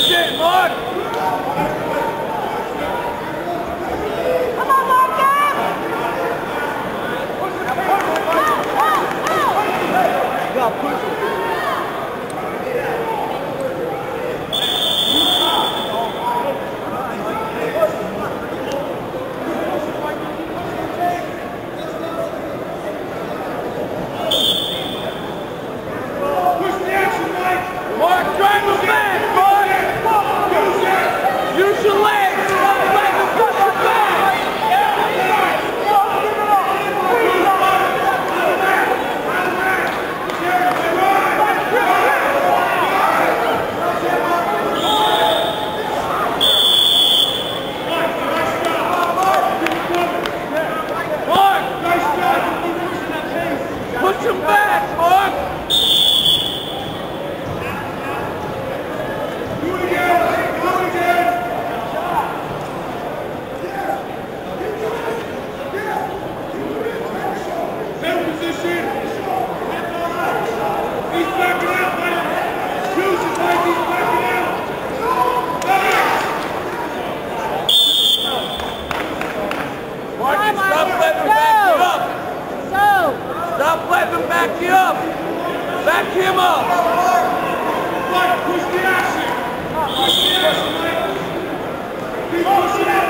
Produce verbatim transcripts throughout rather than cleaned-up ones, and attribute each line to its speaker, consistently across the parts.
Speaker 1: Stop letting him back you up. Back him up.
Speaker 2: Mike, push the action. Push the action, Mike. Keep pushing it.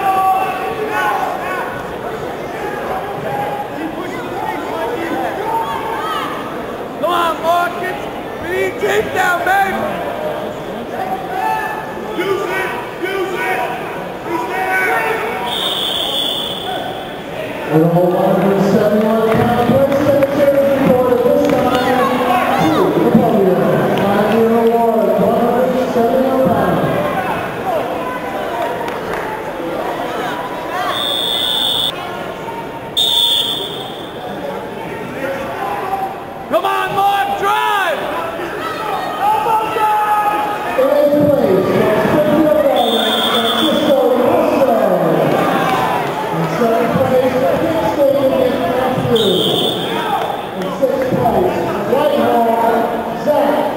Speaker 2: Keep pushing the face, Mike.
Speaker 1: Come on, Marcus. We need takedown, baby.
Speaker 2: Use it. Use it. He's there.
Speaker 3: We're all one hundred seventy-one pound weight section recorded this time to the podium. Five-year award, one hundred seventy-one pounds.
Speaker 1: Come on, Mark, drive!
Speaker 3: In eighth place, Francisco Russo. In seventh place, Matthews. In sixth place, Whitehall, Zach.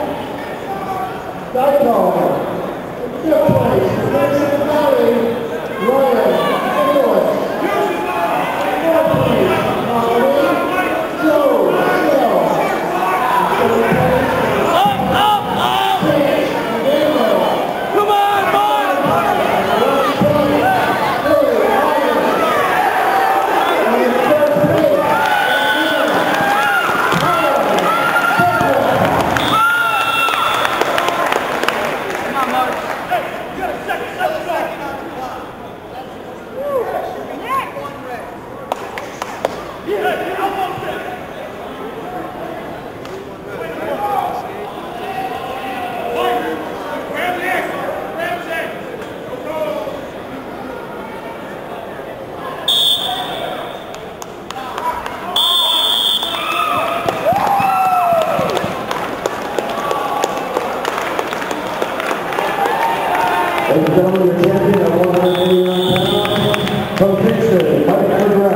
Speaker 3: Dyko. In fifth place, Mason Valley, Ryan Nicholas. Fourth place, Molly, Joe, Shell. In seventh place,
Speaker 1: Up, up, up!
Speaker 3: Chris, Daniel.
Speaker 1: Come on, Mark!
Speaker 3: Last place, Billy Ryan. And in third place, ladies and gentlemen, your champion at one hundred eighty-nine pounds, from Kingston, Mike McGrath.